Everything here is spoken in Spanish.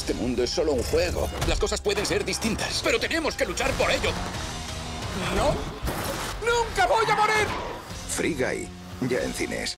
Este mundo es solo un juego. Las cosas pueden ser distintas, pero tenemos que luchar por ello. ¿No? ¡Nunca voy a morir! Free Guy, ya en cines.